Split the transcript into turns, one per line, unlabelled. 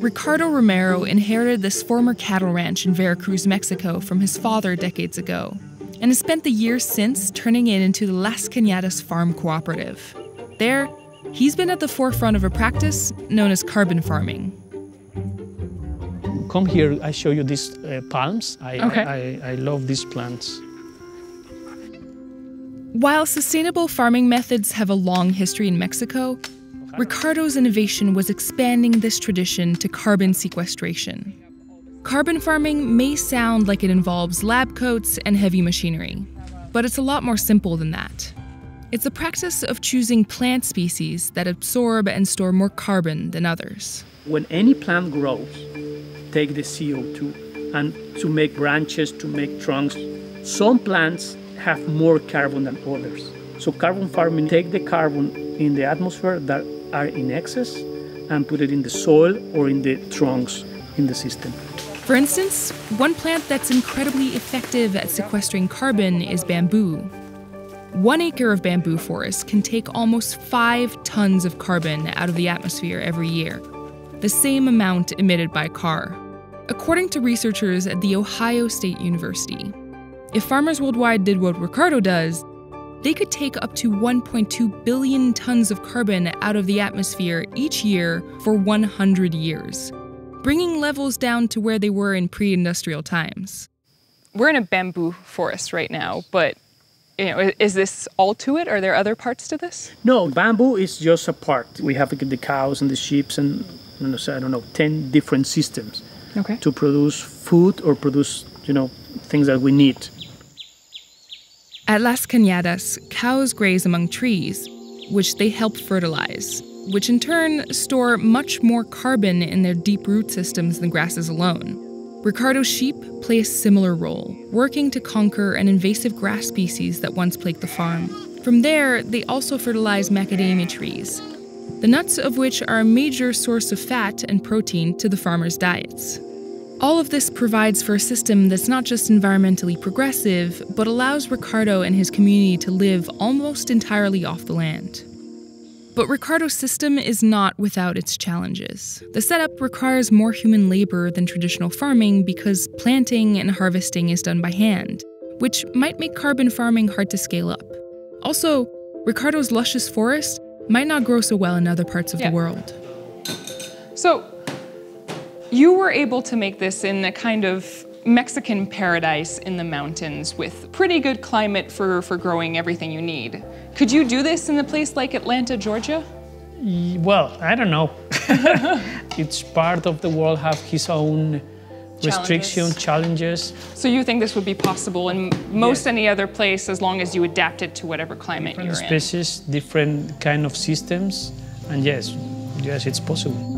Ricardo Romero inherited this former cattle ranch in Veracruz, Mexico from his father decades ago, and has spent the years since turning it into the Las Cañadas Farm Cooperative. There, he's been at the forefront of a practice known as carbon farming.
Come here, I show you these palms. I love these plants.
While sustainable farming methods have a long history in Mexico, Ricardo's innovation was expanding this tradition to carbon sequestration. Carbon farming may sound like it involves lab coats and heavy machinery, but it's a lot more simple than that. It's a practice of choosing plant species that absorb and store more carbon than others.
When any plant grows, take the CO2 and to make branches, to make trunks, some plants have more carbon than others. So carbon farming take the carbon in the atmosphere that are in excess and put it in the soil or in the trunks in the system.
For instance, one plant that's incredibly effective at sequestering carbon is bamboo. 1 acre of bamboo forest can take almost 5 tons of carbon out of the atmosphere every year, the same amount emitted by a car. According to researchers at The Ohio State University, if farmers worldwide did what Ricardo does, they could take up to 1.2 billion tons of carbon out of the atmosphere each year for 100 years, bringing levels down to where they were in pre-industrial times.
We're in a bamboo forest right now, but is this all to it? Are there other parts to this?
No, bamboo is just a part. We have the cows and the sheep and, I don't know, 10 different systems to produce food or produce, things that we need.
At Las Cañadas, cows graze among trees, which they help fertilize, which in turn store much more carbon in their deep root systems than grasses alone. Ricardo's sheep play a similar role, working to conquer an invasive grass species that once plagued the farm. From there, they also fertilize macadamia trees, the nuts of which are a major source of fat and protein to the farmers' diets. All of this provides for a system that's not just environmentally progressive, but allows Ricardo and his community to live almost entirely off the land. But Ricardo's system is not without its challenges. The setup requires more human labor than traditional farming because planting and harvesting is done by hand, which might make carbon farming hard to scale up. Also, Ricardo's luscious forest might not grow so well in other parts of the world.
So, you were able to make this in a kind of Mexican paradise in the mountains with pretty good climate for growing everything you need. Could you do this in a place like Atlanta, Georgia?
Well, I don't know. Each part of the world have his own restrictions, challenges.
So you think this would be possible in most any other place as long as you adapt it to whatever climate you're in?
Different species, different kind of systems, and yes, it's possible.